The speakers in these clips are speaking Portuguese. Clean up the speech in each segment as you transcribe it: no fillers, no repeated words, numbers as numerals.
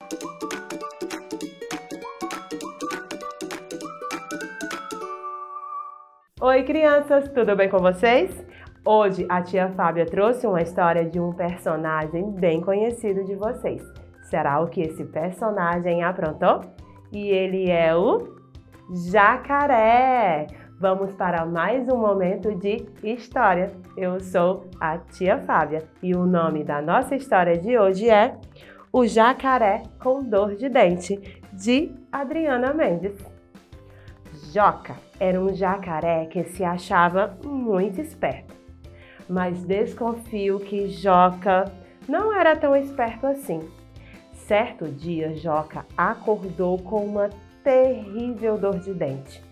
Oi, crianças, tudo bem com vocês? Hoje a tia Fábia trouxe uma história de um personagem bem conhecido de vocês. Será o que esse personagem aprontou? E ele é o Jacaré! Vamos para mais um momento de história. Eu sou a tia Fábia e o nome da nossa história de hoje é O Jacaré com Dor de Dente, de Adriana Mendes. Joca era um jacaré que se achava muito esperto, mas desconfio que Joca não era tão esperto assim. Certo dia, Joca acordou com uma terrível dor de dente.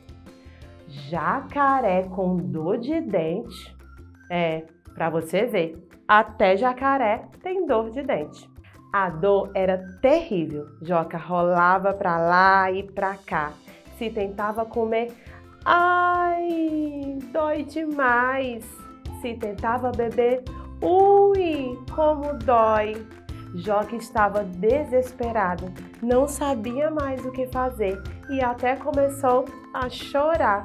Jacaré com dor de dente? Para você ver, até jacaré tem dor de dente. A dor era terrível. Joca rolava para lá e para cá. Se tentava comer, ai, dói demais. Se tentava beber, ui, como dói. Joca estava desesperado, não sabia mais o que fazer e até começou a chorar.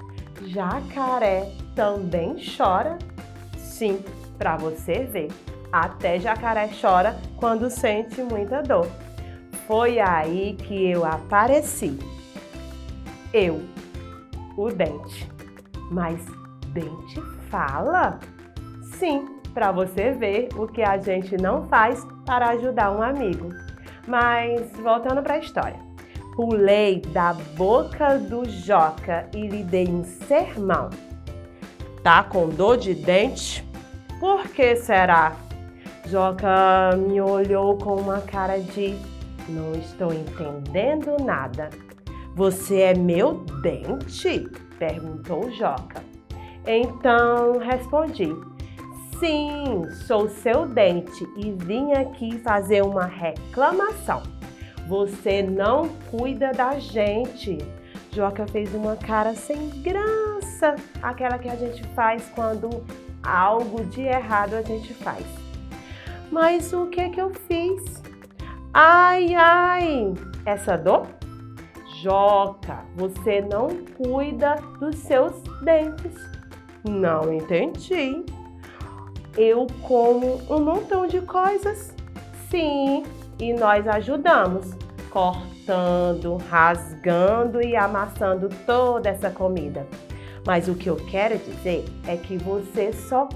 Jacaré também chora? Sim, para você ver. Até jacaré chora quando sente muita dor. Foi aí que eu apareci. Eu, o dente. Mas dente fala? Sim, para você ver o que a gente não faz para ajudar um amigo. Mas voltando para a história. Pulei da boca do Joca e lhe dei um sermão. Tá com dor de dente? Por que será? Joca me olhou com uma cara de não estou entendendo nada. Você é meu dente? Perguntou Joca. Então respondi. Sim, sou seu dente e vim aqui fazer uma reclamação. Você não cuida da gente. Joca fez uma cara sem graça, aquela que a gente faz quando algo de errado a gente faz. Mas o que eu fiz? Ai, ai, essa dor? Joca, você não cuida dos seus dentes. Não entendi. Eu como um montão de coisas. Sim, e nós ajudamos, cortando, rasgando e amassando toda essa comida. Mas o que eu quero dizer é que você só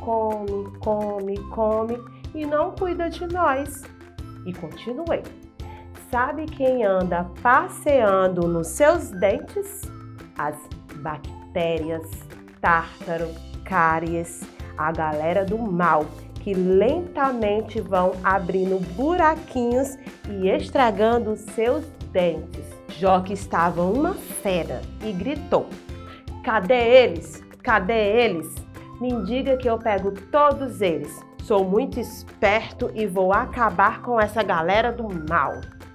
come e não cuida de nós. E continuei. Sabe quem anda passeando nos seus dentes? As bactérias, tártaro, cáries, a galera do mal, que lentamente vão abrindo buraquinhos e estragando os seus dentes. Joca estava uma fera e gritou: Cadê eles? Cadê eles? Me diga que eu pego todos eles. Sou muito esperto e vou acabar com essa galera do mal.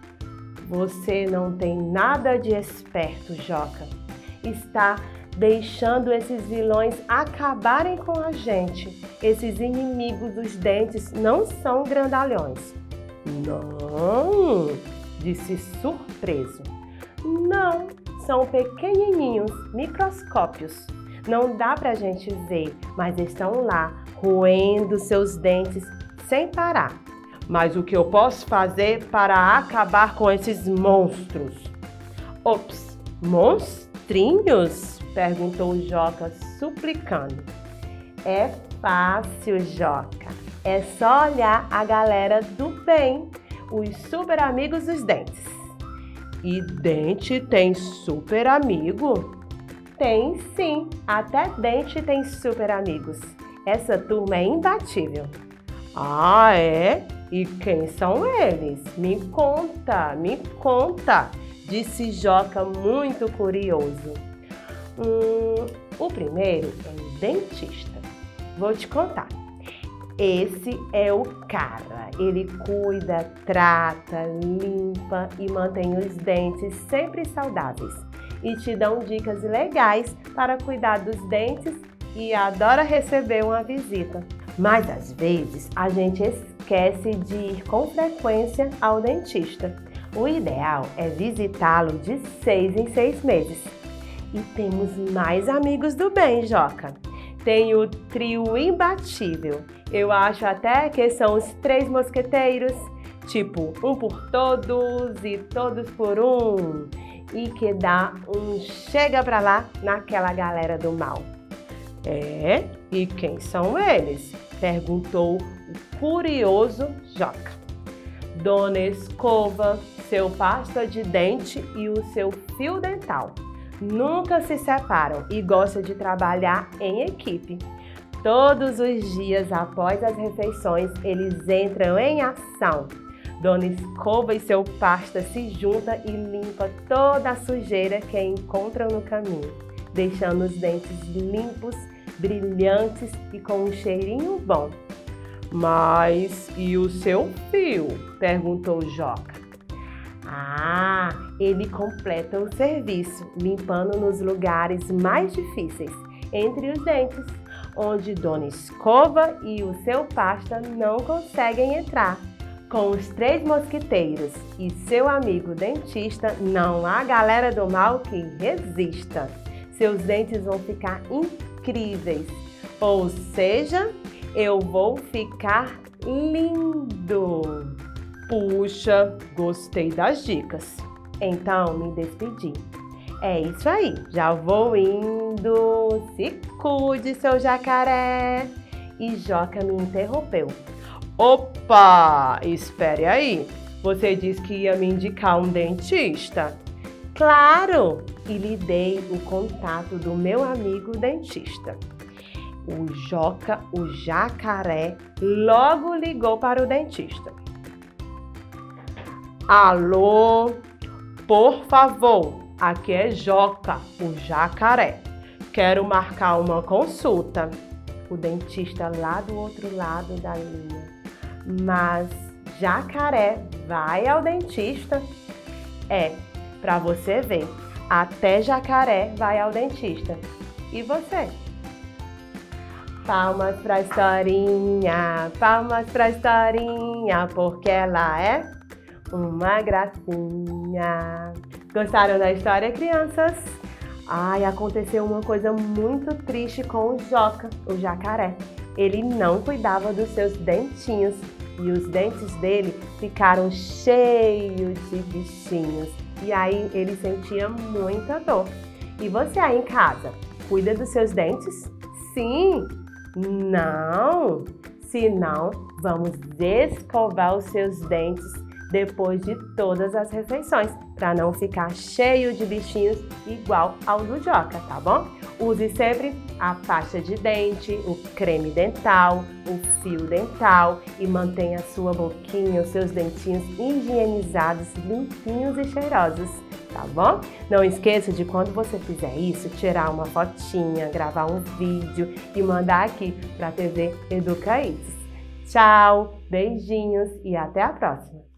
Você não tem nada de esperto, Joca. Está deixando esses vilões acabarem com a gente. Esses inimigos dos dentes não são grandalhões. Não, disse surpreso. Não, são pequenininhos, microscópios. Não dá pra gente ver, mas estão lá, roendo seus dentes sem parar. Mas o que eu posso fazer para acabar com esses monstros? Ops, monstrinhos? Perguntou Joca, suplicando. É fácil, Joca. É só olhar a galera do bem, os super amigos dos dentes. E dente tem super amigo? Tem sim, até dente tem super amigos. Essa turma é imbatível. Ah, é? E quem são eles? Me conta, disse Joca muito curioso. O primeiro é o dentista. Vou te contar. Esse é o cara. Ele cuida, trata, limpa e mantém os dentes sempre saudáveis. E te dão dicas legais para cuidar dos dentes e adora receber uma visita. Mas às vezes a gente esquece de ir com frequência ao dentista. O ideal é visitá-lo de 6 em 6 meses. E temos mais amigos do bem, Joca. Tem o trio imbatível. Eu acho até que são os 3 mosqueteiros, tipo um por todos e todos por um. E que dá um chega pra lá naquela galera do mal. É, e quem são eles? Perguntou o curioso Joca. Dona Escova, seu pasta de dente e o seu fio dental. Nunca se separam e gostam de trabalhar em equipe. Todos os dias após as refeições, eles entram em ação. Dona Escova e seu pasta se juntam e limpam toda a sujeira que encontram no caminho, deixando os dentes limpos, brilhantes e com um cheirinho bom. Mas e o seu fio? Perguntou Joca. Ah, ele completa o serviço, limpando nos lugares mais difíceis, entre os dentes, onde Dona Escova e o seu pasta não conseguem entrar. Com os 3 mosquiteiros e seu amigo dentista, não há galera do mal que resista. Seus dentes vão ficar incríveis, ou seja, eu vou ficar lindo. Puxa, gostei das dicas. Então, me despedi. É isso aí, já vou indo. Se cuide, seu jacaré. E Joca me interrompeu. Opa, espere aí. Você disse que ia me indicar um dentista? Claro! E lhe dei o contato do meu amigo dentista. O Joca, o jacaré, logo ligou para o dentista. Alô, por favor, aqui é Joca, o jacaré. Quero marcar uma consulta. O dentista lá do outro lado da linha. Mas jacaré vai ao dentista? É, para você ver, até jacaré vai ao dentista. E você? Palmas pra historinha, porque ela é uma gracinha. Gostaram da história, crianças? Ai, aconteceu uma coisa muito triste com o Joca, o jacaré. Ele não cuidava dos seus dentinhos e os dentes dele ficaram cheios de bichinhos. E aí ele sentia muita dor. E você aí em casa, cuida dos seus dentes? Sim? Não? Se não, vamos escovar os seus dentes depois de todas as refeições, para não ficar cheio de bichinhos igual ao do Joca, tá bom? Use sempre a pasta de dente, o creme dental, o fio dental e mantenha a sua boquinha, os seus dentinhos higienizados, limpinhos e cheirosos, tá bom? Não esqueça de quando você fizer isso, tirar uma fotinha, gravar um vídeo e mandar aqui para a TV Educa Kids. Tchau, beijinhos e até a próxima!